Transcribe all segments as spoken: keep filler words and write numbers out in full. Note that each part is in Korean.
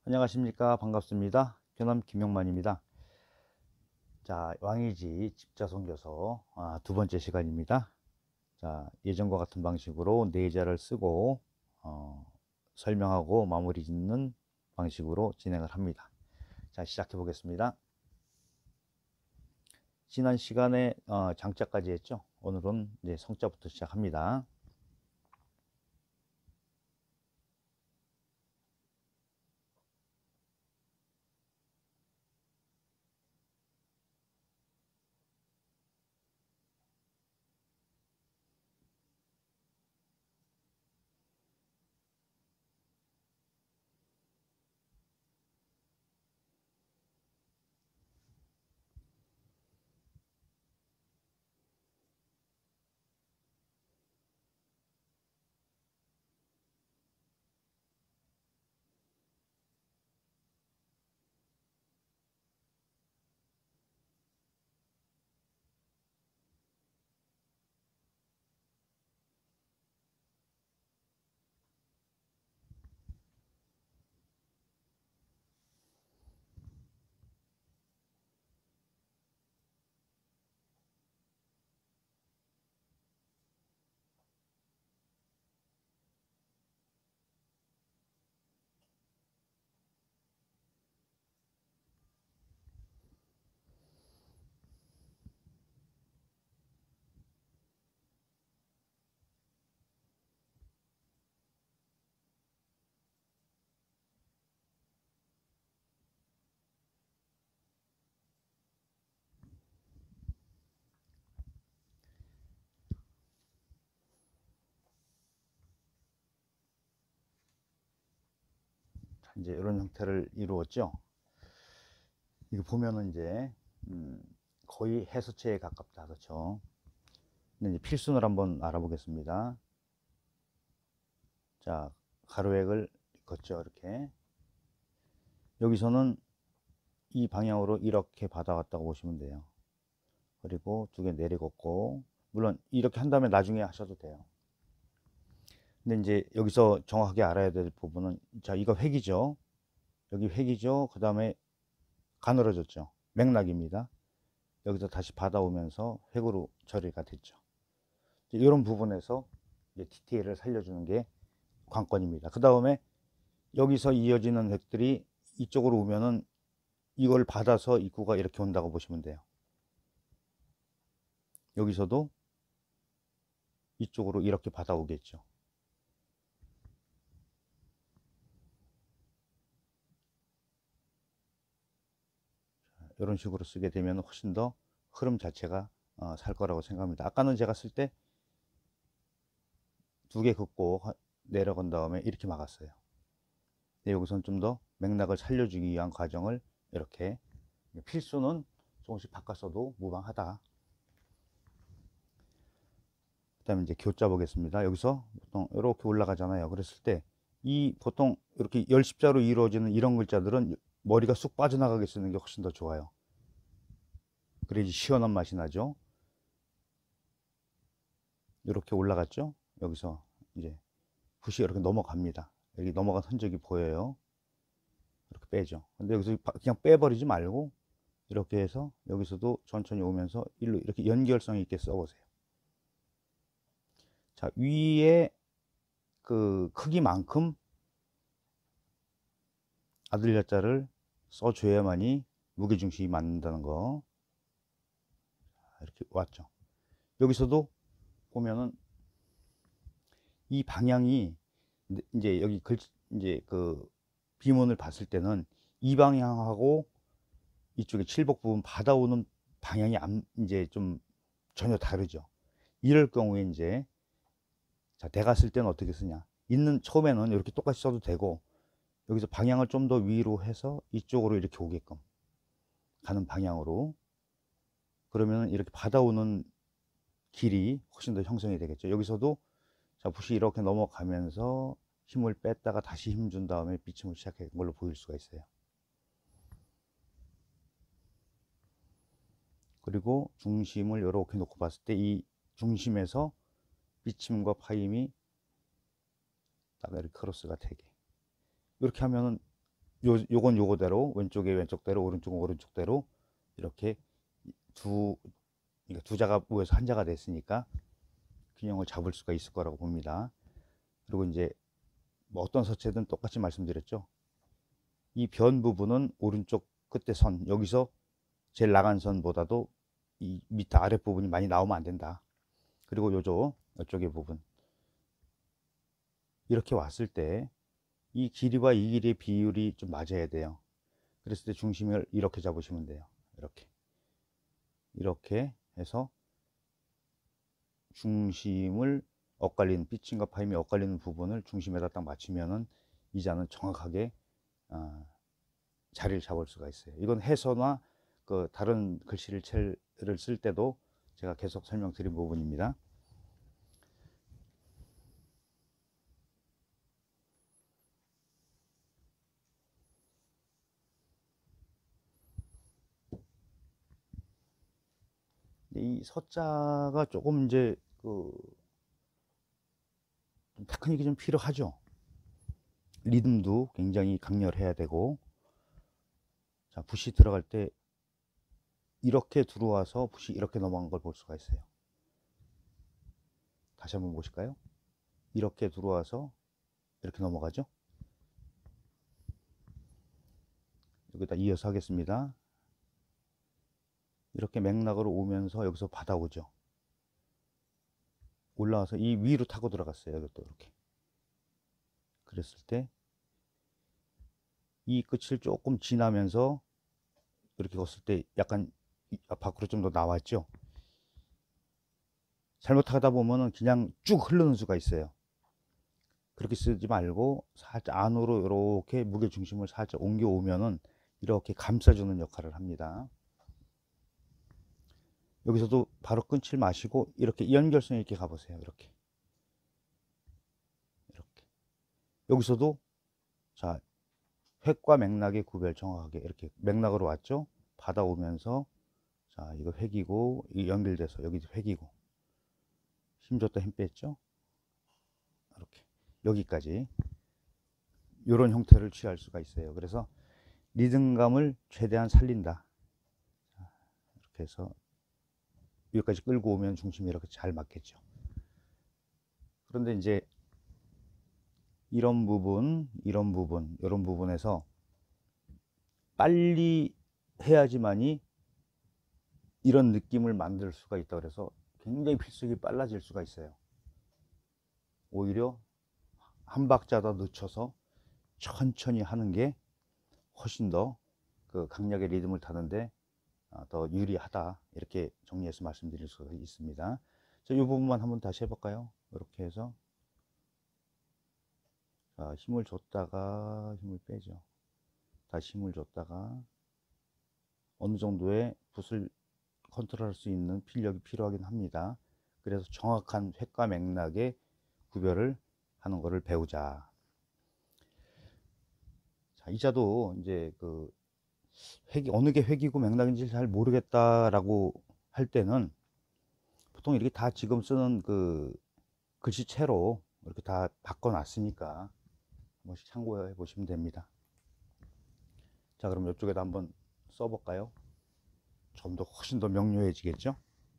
안녕하십니까. 반갑습니다. 교남 김용만입니다. 자, 왕이지 집자성교서 아, 두 번째 시간입니다. 자, 예전과 같은 방식으로 내자를 쓰고 어, 설명하고 마무리 짓는 방식으로 진행을 합니다. 자, 시작해 보겠습니다. 지난 시간에 어, 장자까지 했죠. 오늘은 이제 성자부터 시작합니다. 자, 이제 이런 형태를 이루었죠. 이거 보면은 이제 음, 거의 해서체에 가깝다, 그렇죠? 근데 이제 필순을 한번 알아보겠습니다. 자, 가로획을 걷죠, 이렇게. 여기서는 이 방향으로 이렇게 받아왔다고 보시면 돼요. 그리고 두 개 내리걷고, 물론 이렇게 한 다음에 나중에 하셔도 돼요. 근데 이제 여기서 정확하게 알아야 될 부분은, 자, 이거 획이죠. 여기 획이죠. 그 다음에 가늘어졌죠. 맥락입니다. 여기서 다시 받아오면서 획으로 처리가 됐죠. 이런 부분에서 이제 디테일을 살려주는 게 관건입니다. 그 다음에 여기서 이어지는 획들이 이쪽으로 오면은 이걸 받아서 입구가 이렇게 온다고 보시면 돼요. 여기서도 이쪽으로 이렇게 받아오겠죠. 이런 식으로 쓰게 되면 훨씬 더 흐름 자체가 어, 살 거라고 생각합니다. 아까는 제가 쓸 때 두 개 긋고 내려간 다음에 이렇게 막았어요. 근데 여기서는 좀 더 맥락을 살려주기 위한 과정을 이렇게, 필수는 조금씩 바꿨어도 무방하다. 그 다음에 이제 교자 보겠습니다. 여기서 보통 이렇게 올라가잖아요. 그랬을 때 이 보통 이렇게 열십자로 이루어지는 이런 글자들은 머리가 쑥 빠져나가게 쓰는 게 훨씬 더 좋아요. 그래야지 시원한 맛이 나죠. 이렇게 올라갔죠. 여기서 이제 붓이 이렇게 넘어갑니다. 여기 넘어간 흔적이 보여요. 이렇게 빼죠. 근데 여기서 그냥 빼버리지 말고 이렇게 해서 여기서도 천천히 오면서 일로 이렇게 연결성 있게 써보세요. 자, 위에 그 크기만큼 아들 여자를 써줘야만이 무게중심이 맞는다는 거. 이렇게 왔죠. 여기서도 보면은 이 방향이 이제 여기 글 이제 그 비문을 봤을 때는 이 방향하고 이쪽에 칠복 부분 받아오는 방향이 안, 이제 좀 전혀 다르죠. 이럴 경우에 이제, 자, 내가 쓸 때는 어떻게 쓰냐. 있는 처음에는 이렇게 똑같이 써도 되고, 여기서 방향을 좀 더 위로 해서 이쪽으로 이렇게 오게끔 가는 방향으로. 그러면 이렇게 받아오는 길이 훨씬 더 형성이 되겠죠. 여기서도 자, 붓이 이렇게 넘어가면서 힘을 뺐다가 다시 힘 준 다음에 비침을 시작한 걸로 보일 수가 있어요. 그리고 중심을 이렇게 놓고 봤을 때 이 중심에서 비침과 파임이 딱 이렇게 크로스가 되게, 이렇게 하면은 요, 요건 요거대로, 왼쪽에 왼쪽대로, 오른쪽은 오른쪽대로 이렇게 두, 그러니까 두 자가 모여서 한 자가 됐으니까 균형을 잡을 수가 있을 거라고 봅니다. 그리고 이제 뭐 어떤 서체든 똑같이 말씀드렸죠. 이 변 부분은 오른쪽 끝에 선, 여기서 제일 나간 선보다도 이 밑에 아랫부분이 많이 나오면 안 된다. 그리고 요쪽, 이쪽의 부분. 이렇게 왔을 때 이 길이와 이 길이의 비율이 좀 맞아야 돼요. 그랬을 때 중심을 이렇게 잡으시면 돼요. 이렇게. 이렇게 해서 중심을 엇갈리는, 피칭과 파임이 엇갈리는 부분을 중심에다 딱 맞추면은 이 자는 정확하게 어, 자리를 잡을 수가 있어요. 이건 해서나 그 다른 글씨를 쓸 때도 제가 계속 설명드린 부분입니다. 이 서자가 조금 이제 그 테크닉이 좀 필요하죠. 리듬도 굉장히 강렬해야 되고, 자, 붓이 들어갈 때 이렇게 들어와서 붓이 이렇게 넘어간 걸 볼 수가 있어요. 다시 한번 보실까요? 이렇게 들어와서 이렇게 넘어가죠. 여기다 이어서 하겠습니다. 이렇게 맥락으로 오면서 여기서 받아오죠. 올라와서 이 위로 타고 들어갔어요. 이것도 이렇게. 그랬을 때 이 끝을 조금 지나면서 이렇게 걷을 때 약간 밖으로 좀 더 나왔죠. 잘못하다 보면은 그냥 쭉 흐르는 수가 있어요. 그렇게 쓰지 말고 살짝 안으로 이렇게 무게 중심을 살짝 옮겨 오면은 이렇게 감싸주는 역할을 합니다. 여기서도 바로 끊지 마시고 이렇게 연결선 이렇게 가보세요. 이렇게 이렇게 여기서도 자, 획과 맥락의 구별 정확하게 이렇게 맥락으로 왔죠. 받아오면서 자, 이거 획이고 이 연결돼서 여기도 획이고 힘 줬다 힘 뺐죠. 이렇게 여기까지 이런 형태를 취할 수가 있어요. 그래서 리듬감을 최대한 살린다. 자, 이렇게 해서 여기까지 끌고 오면 중심이 이렇게 잘 맞겠죠. 그런데 이제 이런 부분, 이런 부분, 이런 부분에서 빨리 해야지만이 이런 느낌을 만들 수가 있다. 그래서 굉장히 필속이 빨라질 수가 있어요. 오히려 한 박자 더 늦춰서 천천히 하는 게 훨씬 더 그 강약의 리듬을 타는데 더 유리하다. 이렇게 정리해서 말씀드릴 수가 있습니다. 자, 이 부분만 한번 다시 해볼까요? 이렇게 해서 자, 힘을 줬다가 힘을 빼죠. 다시 힘을 줬다가 어느 정도의 붓을 컨트롤할 수 있는 필력이 필요하긴 합니다. 그래서 정확한 획과 맥락의 구별을 하는 것을 배우자. 자, 이 자도 이제 그 획이 어느 게 획이고 맥락인지 잘 모르겠다라고 할 때는 보통 이렇게 다 지금 쓰는 그 글씨체로 이렇게 다 바꿔놨으니까 한 번씩 참고해 보시면 됩니다. 자, 그럼 이쪽에다 한번 써볼까요? 좀 더 훨씬 더 명료해지겠죠?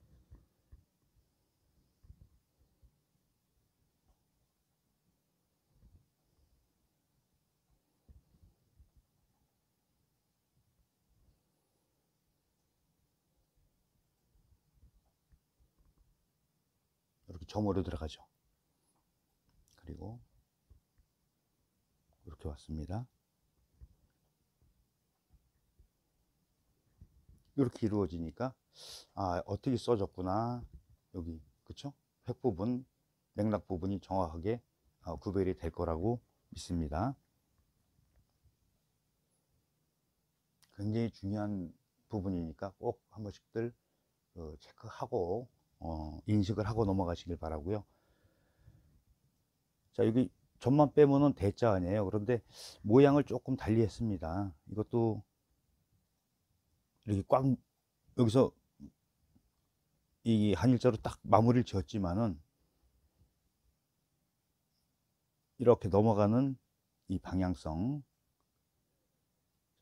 이렇게 점으로 들어가죠. 그리고 이렇게 왔습니다. 이렇게 이루어지니까 아, 어떻게 써졌구나. 여기 그쵸? 획 부분, 맥락 부분이 정확하게 어, 구별이 될 거라고 믿습니다. 굉장히 중요한 부분이니까 꼭 한 번씩들 어, 체크하고 어, 인식을 하고 넘어가시길 바라고요. 자, 여기 점만 빼면은 대자 아니에요. 그런데 모양을 조금 달리 했습니다. 이것도 이렇게 꽉 여기서 이 한일자로 딱 마무리를 지었지만은 이렇게 넘어가는 이 방향성,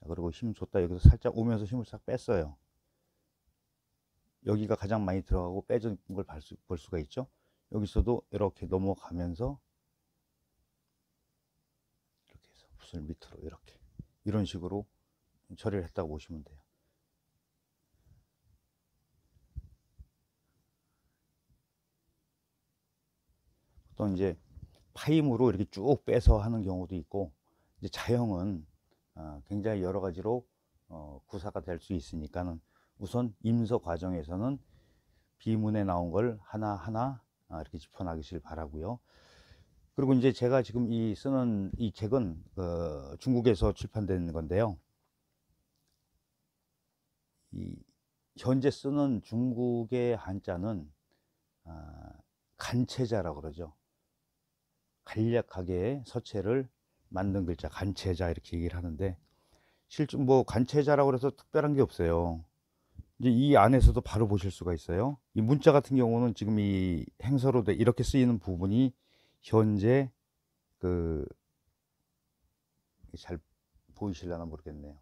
자, 그리고 힘 줬다 여기서 살짝 오면서 힘을 싹 뺐어요. 여기가 가장 많이 들어가고 빼진 걸 볼 수가 있죠. 여기서도 이렇게 넘어가면서 이렇게 해서 붓을 밑으로 이렇게 이런 식으로 처리를 했다고 보시면 돼요. 또 이제 파임으로 이렇게 쭉 빼서 하는 경우도 있고, 이제 자형은 굉장히 여러 가지로 구사가 될 수 있으니까는 우선 임서 과정에서는 비문에 나온 걸 하나하나 이렇게 짚어나가시길 바라고요. 그리고 이제 제가 지금 이 쓰는 이 책은 어 중국에서 출판된 건데요. 이 현재 쓰는 중국의 한자는 아, 간체자라고 그러죠. 간략하게 서체를 만든 글자 간체자 이렇게 얘기를 하는데, 실제 뭐 간체자라고 해서 특별한 게 없어요. 이제 이 안에서도 바로 보실 수가 있어요. 이 문자 같은 경우는 지금 이 행서로 돼 이렇게 쓰이는 부분이 현재 그 잘 보이실려나 모르겠네요.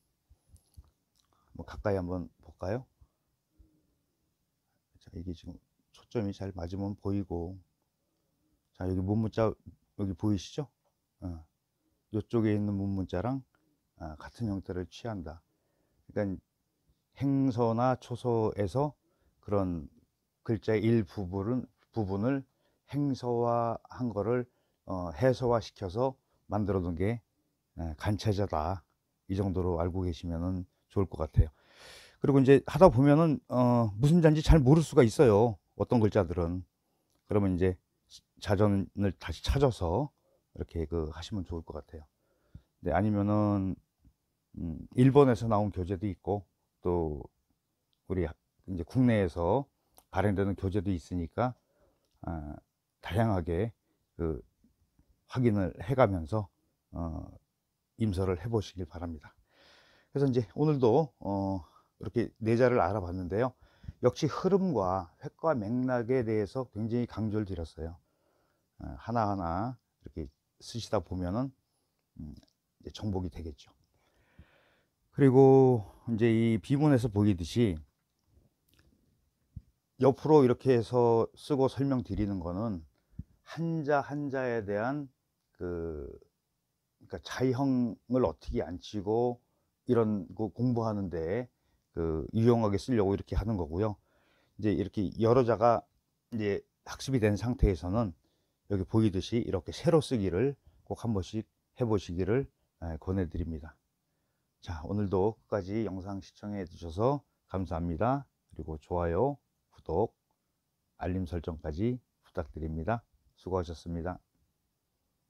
뭐 가까이 한번 볼까요? 자, 이게 지금 초점이 잘 맞으면 보이고, 자, 여기 문문자 여기 보이시죠? 어. 이쪽에 있는 문문자랑 아, 같은 형태를 취한다. 그러니까 행서나 초서에서 그런 글자의 일부분은 부분을 행서화한 거를 어, 해서화 시켜서 만들어 놓은 게 간체자다. 이 정도로 알고 계시면 좋을 것 같아요. 그리고 이제 하다 보면은 어, 무슨 자인지 잘 모를 수가 있어요. 어떤 글자들은. 그러면 이제 자전을 다시 찾아서 이렇게 그 하시면 좋을 것 같아요. 네, 아니면은 음, 일본에서 나온 교재도 있고, 또 우리 이제 국내에서 발행되는 교재도 있으니까 아, 다양하게 그 확인을 해가면서 어, 임서를 해보시길 바랍니다. 그래서 이제 오늘도 어, 이렇게 내자를 알아봤는데요. 역시 흐름과 획과 맥락에 대해서 굉장히 강조를 드렸어요. 어, 하나하나 이렇게 쓰시다 보면은 음, 이제 정복이 되겠죠. 그리고 이제 이 비문에서 보이듯이 옆으로 이렇게 해서 쓰고 설명드리는 거는 한자 한자에 대한 그 그러니까 자형을 어떻게 안 치고 이런 거 공부하는데 그 유용하게 쓰려고 이렇게 하는 거고요. 이제 이렇게 여러 자가 이제 학습이 된 상태에서는 여기 보이듯이 이렇게 세로 쓰기를 꼭 한 번씩 해보시기를 권해드립니다. 자, 오늘도 끝까지 영상 시청해 주셔서 감사합니다. 그리고 좋아요, 구독, 알림 설정까지 부탁드립니다. 수고하셨습니다.